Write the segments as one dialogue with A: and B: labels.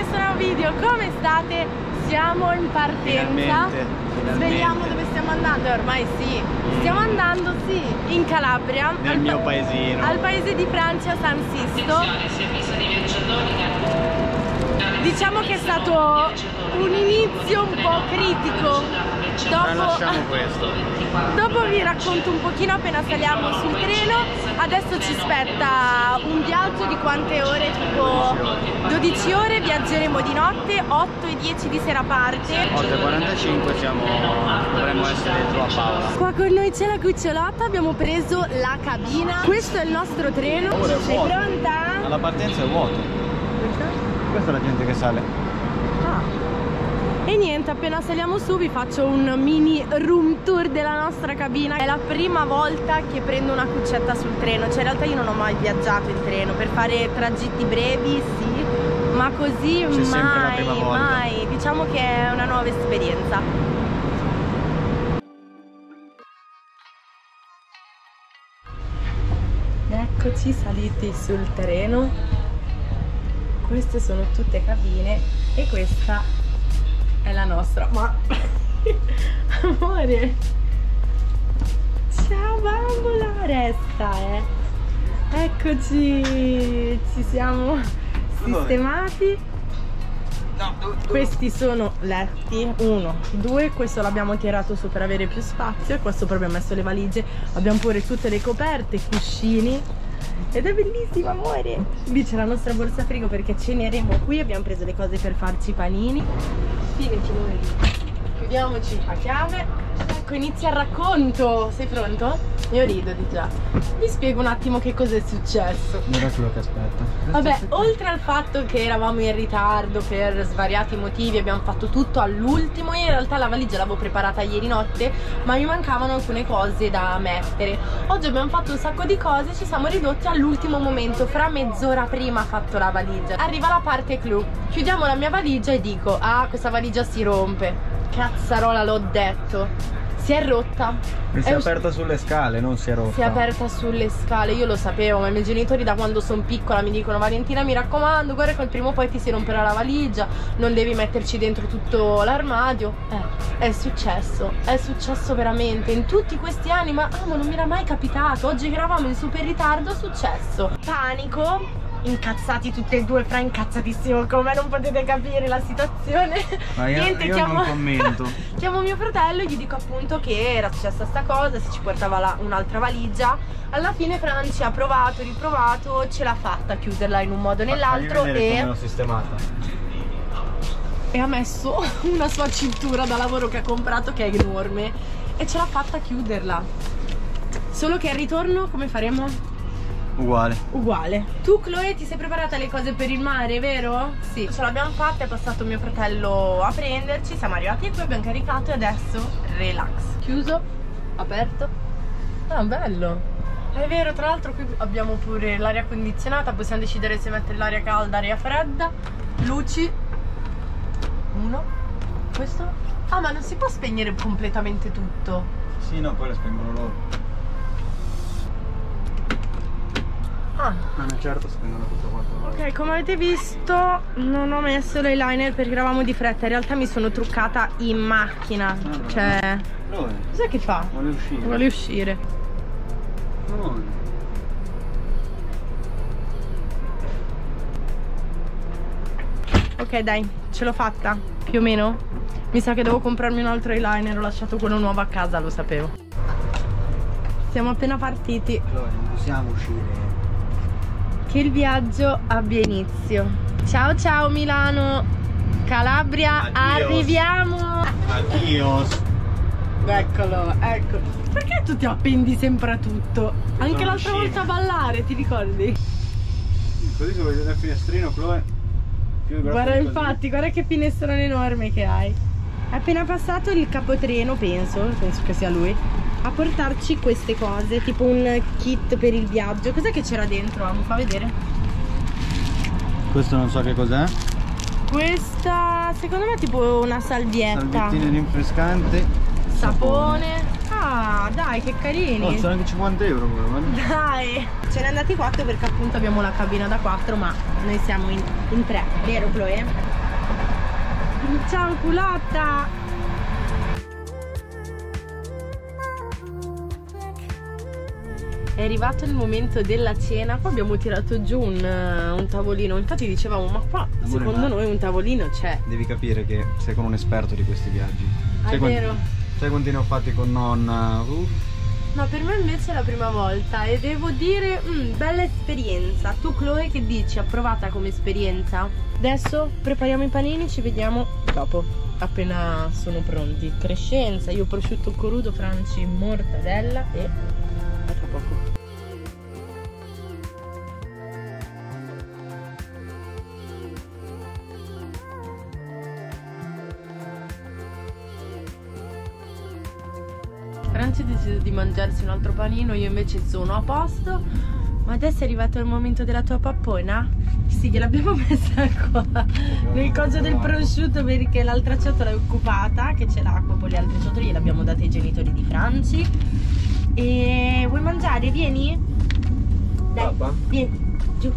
A: questo nuovo video, come state? Siamo in partenza. Svegliamo dove stiamo andando? Ormai sì. Stiamo andando, sì, in Calabria.
B: Nel mio paesino.
A: Al paese di Francia, San Sisto. Diciamo che è stato un inizio un po' critico.
B: Lasciamo questo.
A: Dopo vi racconto un pochino appena saliamo sul treno. Adesso ci aspetta un viaggio di quante ore? Tipo 12 ore, viaggeremo di notte, 8 e 10 di sera parte.
B: 8:45 dovremmo essere dentro a Paola.
A: Qua con noi c'è la cucciolata, abbiamo preso la cabina. Questo è il nostro treno. Sei pronta?
B: Alla partenza è vuoto. Questa è la gente che sale.
A: E niente, appena saliamo su vi faccio un mini room tour della nostra cabina. È la prima volta che prendo una cuccetta sul treno. Cioè in realtà io non ho mai viaggiato in treno. Per fare tragitti brevi sì, ma così mai. Diciamo che è una nuova esperienza. Eccoci saliti sul treno. Queste sono tutte cabine e questa è la nostra. Ma amore, ciao bambola, resta eccoci, ci siamo sistemati. Questi sono letti, 1, 2, questo l'abbiamo tirato su per avere più spazio e qua sopra abbiamo messo le valigie, abbiamo pure tutte le coperte, cuscini ed è bellissimo amore. Lì c'è la nostra borsa frigo perché ceneremo qui, abbiamo preso le cose per farci i panini. Fine, chiudiamoci a chiave. Ecco, inizia il racconto. Sei pronto? Io rido di già. Vi spiego un attimo che cosa è successo.
B: Miracolo che aspetta.
A: Vabbè, oltre al fatto che eravamo in ritardo per svariati motivi, abbiamo fatto tutto all'ultimo. Io in realtà la valigia l'avevo preparata ieri notte, ma mi mancavano alcune cose da mettere. Oggi abbiamo fatto un sacco di cose, ci siamo ridotti all'ultimo momento. Fra mezz'ora prima fatto la valigia. Arriva la parte clou. Chiudiamo la mia valigia e dico: ah, questa valigia si rompe. Cazzarola, l'ho detto. Si è rotta.
B: E si è aperta sulle scale, non si è rotta.
A: Si è aperta sulle scale, io lo sapevo, ma i miei genitori da quando sono piccola mi dicono: Valentina, mi raccomando, guarda che al primo poi ti si romperà la valigia, non devi metterci dentro tutto l'armadio. È successo veramente in tutti questi anni, ma non mi era mai capitato. Oggi che eravamo in super ritardo è successo. Panico. Incazzati tutti e due, Fra incazzatissimo come, non potete capire la situazione.
B: Ma niente, io non commento.
A: Chiamo mio fratello e gli dico appunto che era successa sta cosa, se ci portava un'altra valigia. Alla fine Franci ha provato, riprovato, ce l'ha fatta a chiuderla in un modo o nell'altro e
B: l'ho sistemata.
A: E ha messo una sua cintura da lavoro che ha comprato, che è enorme, e ce l'ha fatta a chiuderla. Solo che al ritorno come faremo? Uguale. Tu Chloe ti sei preparata le cose per il mare, vero? Sì, ce l'abbiamo fatta, è passato mio fratello a prenderci, siamo arrivati qui, abbiamo caricato e adesso relax. Chiuso, aperto. Ah, bello. È vero, tra l'altro qui abbiamo pure l'aria condizionata, possiamo decidere se mettere l'aria calda, aria fredda. Luci. Uno. Questo. Ah, ma non si può spegnere completamente tutto?
B: Sì, no, poi le spengono loro. Certo, spendono tutto quanto.
A: Ok, come avete visto non ho messo l'eyeliner perché eravamo di fretta. In realtà mi sono truccata in macchina. Cioè, cos'è che fa? Vuole uscire. Ok dai, ce l'ho fatta, più o meno. Mi sa che devo comprarmi un altro eyeliner. Ho lasciato quello nuovo a casa, lo sapevo. Siamo appena partiti.
B: Possiamo uscire.
A: Che il viaggio abbia inizio. Ciao ciao Milano, Calabria, Adios. Arriviamo.
B: Adios.
A: Eccolo, ecco. Perché tu ti appendi sempre a tutto? Anche l'altra volta a ballare, ti ricordi?
B: Così se vedete il finestrino, Chloe.
A: Guarda, infatti, guarda che finestrone enorme che hai. È appena passato il capotreno, penso che sia lui, a portarci queste cose, tipo un kit per il viaggio. Cos'è che c'era dentro? Mi fa vedere.
B: Questo non so che cos'è.
A: Questa secondo me è tipo una salvietta.
B: Salviettine rinfrescante.
A: Sapone. Ah, dai, che carini.
B: Oh, sono anche 50 euro quello.
A: Dai. Ce ne andati 4 perché appunto abbiamo la cabina da 4, ma noi siamo in 3, vero Chloe? Ciao culotta! È arrivato il momento della cena. Qua abbiamo tirato giù un tavolino. Infatti dicevamo, ma qua secondo noi un tavolino c'è.
C: Devi capire che sei con un esperto di questi viaggi.
A: È vero.
C: Sai quanti ne ho fatti con nonna?
A: No, per me invece è la prima volta e devo dire, bella esperienza. Tu Chloe che dici? Approvata come esperienza? Adesso prepariamo i panini, ci vediamo dopo, appena sono pronti. Crescenza, io prosciutto crudo, Franci mortadella e a tra poco. Franci ha deciso di mangiarsi un altro panino, io invece sono a posto. Ma adesso è arrivato il momento della tua pappona? Sì, gliel'abbiamo messa qua nel coso del prosciutto perché l'altra ciotola è occupata, che c'è l'acqua, poi le altre ciotole gliel'abbiamo date ai genitori di Franci. E vuoi mangiare? Vieni? Dai,
C: Papà?
A: vieni, giù.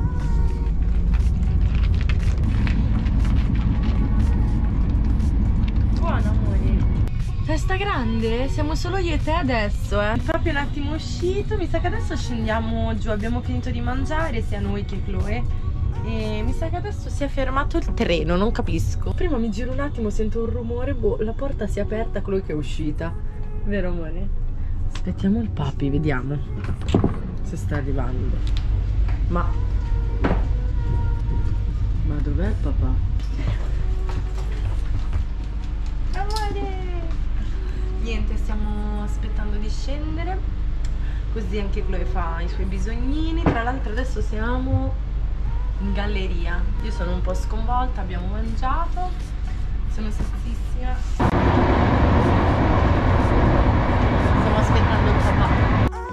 A: Buono amore. Festa grande? Siamo solo io e te adesso, Proprio un attimo uscito, mi sa che adesso scendiamo giù, abbiamo finito di mangiare sia noi che Chloe. E mi sa che adesso si è fermato il treno, non capisco. Prima mi giro un attimo, sento un rumore, boh, la porta si è aperta, Chloe che è uscita. Vero amore? Aspettiamo il papi, vediamo se sta arrivando. Ma dov'è il papà? Amore! Niente, stiamo aspettando di scendere, così anche Chloe fa i suoi bisognini. Tra l'altro adesso siamo in galleria, io sono un po' sconvolta, abbiamo mangiato, sono sessissima. Stiamo aspettando il papà.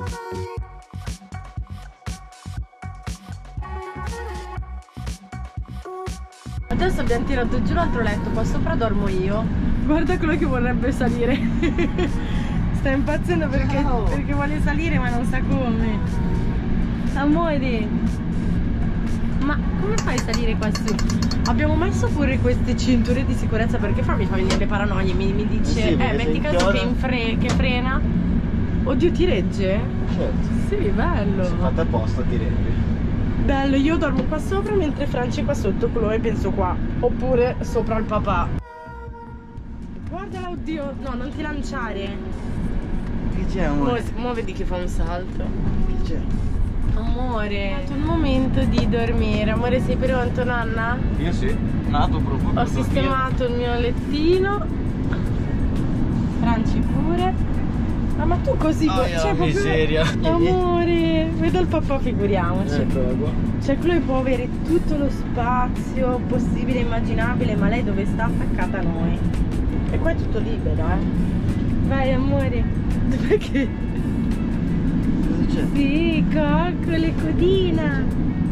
A: Adesso abbiamo tirato giù l'altro letto, qua sopra dormo io. Guarda quello che vorrebbe salire. Sta impazzendo perché vuole salire ma non sa come. Amore, ma come fai a salire qua su? Abbiamo messo pure queste cinture di sicurezza perché mi fa venire le paranoie. Mi dice,
C: sì,
A: metti caso che frena. Oddio, ti regge?
C: Certo.
A: Sì, bello.
C: Se fatta apposta ti rendi.
A: Bello, io dormo qua sopra mentre Franci è qua sotto, Chloe penso qua. Oppure sopra il papà. Guardala, oddio, no, non ti lanciare.
C: Che c'è amore?
A: Mo vedi che fa un salto.
C: Che c'è?
A: Amore, è arrivato il momento di dormire. Amore, sei pronto, nonna?
C: Io sì, nato proprio.
A: Ho sistemato il mio lettino. Franci pure. Ah, ma tu così, cioè proprio...
C: miseria.
A: Amore, vedo il papà, figuriamoci.
C: Eccola qua.
A: Cioè Chloe può avere tutto lo spazio possibile e immaginabile, ma lei dove sta? Attaccata a noi. E qua è tutto libero, Vai amore. Perché?
C: Cosa c'è?
A: Sì, coccole, codina.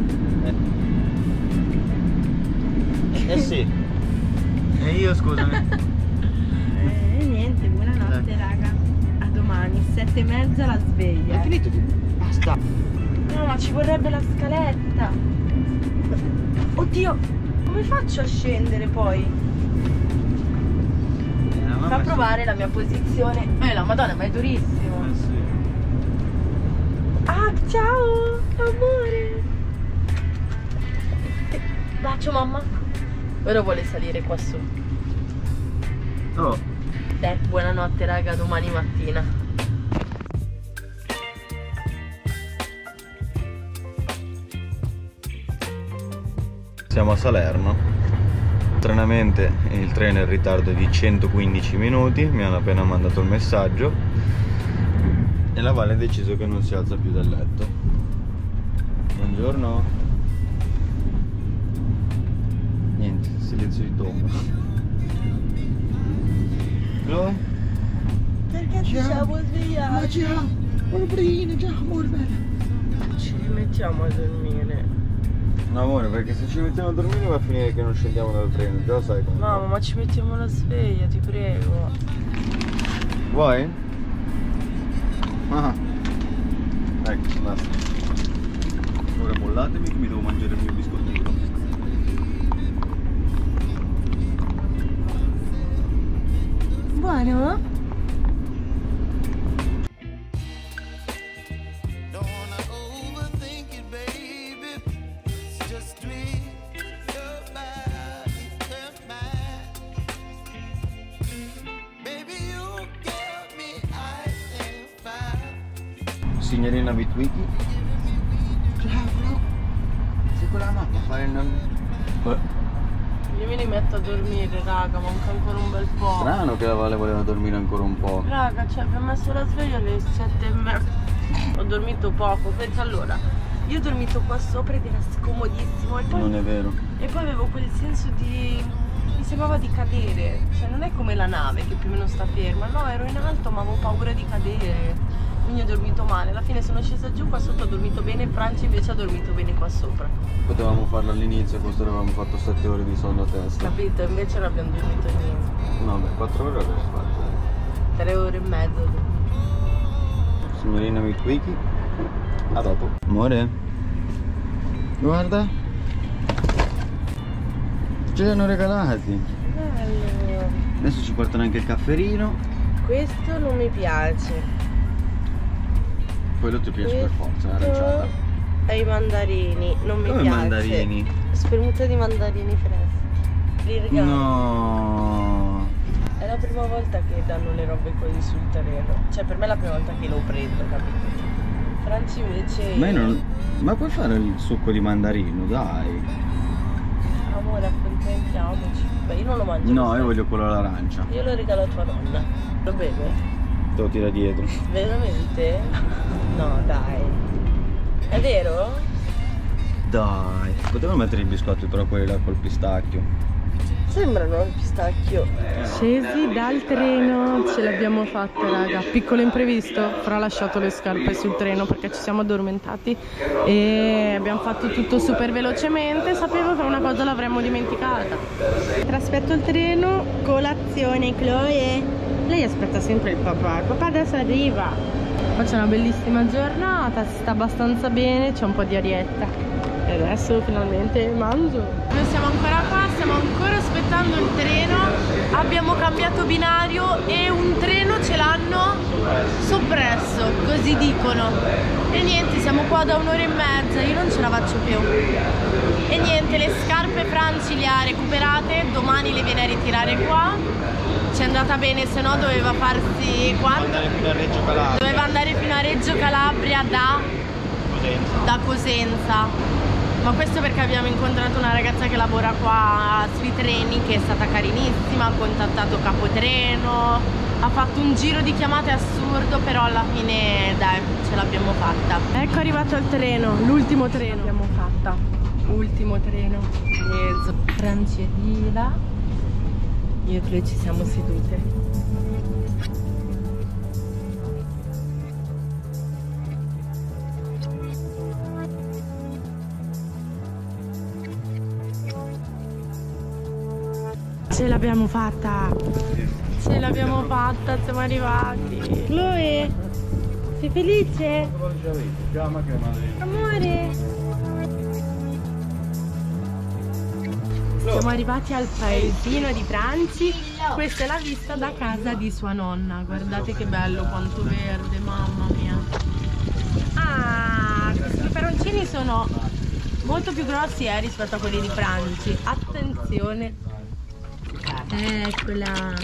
C: Sì. E io scusami.
A: Niente, buonanotte raga. A domani, 7:30 la sveglia.
C: Hai finito di... Basta.
A: No, ma ci vorrebbe la scaletta. Oddio, come faccio a scendere poi? Fa provare la mia posizione. La madonna, ma è durissimo.
C: Sì.
A: Ah, ciao, amore. Bacio mamma. Ora vuole salire qua su.
C: Oh.
A: Dai, buonanotte raga, domani mattina.
C: Siamo a Salerno. Stranamente il treno è in ritardo di 115 minuti, mi hanno appena mandato il messaggio e la Vale ha deciso che non si alza più dal letto. Buongiorno. Niente, silenzio di tomba. Chloe?
A: Perché ci siamo svegliati?
C: Ma già, buon già, amore bene.
A: Ci rimettiamo a dormire.
C: No amore, perché se ci mettiamo a dormire va a finire che non scendiamo dal treno, già lo sai come.
A: Mamma, ma ci mettiamo la sveglia, ti prego.
C: Vuoi? Ah. Ecco, basta. Ora mollatemi che mi devo mangiare il mio biscottino.
A: Buono?
C: Signorina Bitwiki. Sei con la mamma a fare il...
A: Io me li metto a dormire, raga, manca ancora un bel po'.
C: Strano che la Vale voleva dormire ancora un po'.
A: Raga, cioè abbiamo messo la sveglia alle 7:30. Ho dormito poco, pensa allora. Io ho dormito qua sopra ed era scomodissimo e poi...
C: Non è vero.
A: E poi avevo quel senso di... mi sembrava di cadere. Cioè non è come la nave che più o meno sta ferma. No, ero in alto ma avevo paura di cadere. Quindi ho dormito male. Alla fine sono scesa giù, qua sotto ho dormito bene. Franci invece ha dormito bene qua sopra.
C: Potevamo farlo all'inizio, questo avevamo fatto 7 ore di sonno a testa.
A: Capito? Invece non abbiamo dormito niente.
C: No, beh, 4 ore abbiamo fatto.
A: 3 ore e mezzo.
C: Signorina Bitwiki. A dopo. Amore, guarda, ce li hanno regalati.
A: Bello.
C: Adesso ci portano anche il cafferino.
A: Questo non mi piace.
C: Quello ti piace per forza, è aranciata.
A: E i mandarini, non mi
C: Come
A: piace.
C: mandarini?
A: Spremuta di mandarini freschi. Li regalo.
C: No.
A: È la prima volta che danno le robe così sul terreno. Cioè per me è la prima volta che lo prendo, capito? Franci invece...
C: Ma, ma puoi fare il succo di mandarino, dai.
A: Amore, accontentiamoci. Beh, io non lo mangio.
C: No, io voglio quello all'arancia.
A: Io lo regalo a tua nonna. Lo beve?
C: Te lo tira dietro.
A: Veramente? No, dai. È vero?
C: Dai. Potevo mettere i biscotti però quelli là col pistacchio.
A: Sembrano il pistacchio. Scesi dal treno, ce l'abbiamo fatta, raga. Piccolo imprevisto, Fra ha lasciato le scarpe sul treno perché ci siamo addormentati e abbiamo fatto tutto super velocemente. Sapevo che una cosa l'avremmo dimenticata. Traspetto il treno, colazione, Chloe. Lei aspetta sempre il papà adesso arriva. Qua c'è una bellissima giornata, si sta abbastanza bene, c'è un po' di arietta. E adesso finalmente mangio. Noi siamo ancora qua, stiamo ancora aspettando il treno. Abbiamo cambiato binario e un treno ce l'hanno soppresso, così dicono. E niente, siamo qua da 1 ora e mezza, io non ce la faccio più. E niente, le scarpe Franci le ha recuperate, domani le viene a ritirare qua. Ci è andata bene, se no doveva farsi quanto? Doveva andare fino a Reggio Calabria da Cosenza. Ma questo perché abbiamo incontrato una ragazza che lavora qua sui treni, che è stata carinissima, ha contattato capotreno, ha fatto un giro di chiamate assurdo, però alla fine dai, ce l'abbiamo fatta. Ecco arrivato il treno, l'ultimo treno. L'abbiamo fatta, ultimo treno. Franci è di là, io e Chloe ci siamo sedute. Ce l'abbiamo fatta! Ce l'abbiamo fatta, siamo arrivati! Chloe! Sei felice? Amore! Siamo arrivati al paesino di Franci. Questa è la vista da casa di sua nonna. Guardate che bello, quanto verde, mamma mia! Ah! Questi peperoncini sono molto più grossi rispetto a quelli di Franci. Attenzione! Eccola,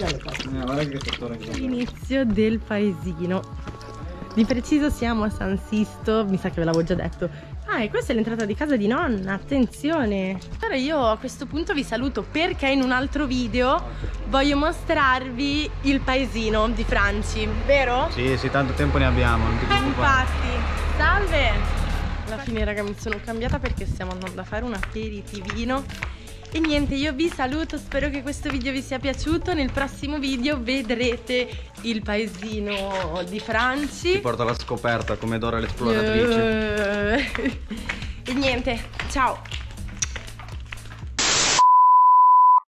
A: l'inizio del paesino. Di preciso siamo a San Sisto, mi sa che ve l'avevo già detto. Ah, e questa è l'entrata di casa di nonna, attenzione. Allora io a questo punto vi saluto perché in un altro video voglio mostrarvi il paesino di Franci, vero?
C: Sì, tanto tempo ne abbiamo, non ti preoccupare.
A: Infatti, salve. Alla fine raga mi sono cambiata perché stiamo andando a fare un aperitivino. E niente, io vi saluto, spero che questo video vi sia piaciuto. Nel prossimo video vedrete il paesino di Franci.
C: Ti porto alla scoperta come Dora l'esploratrice.
A: E niente, ciao!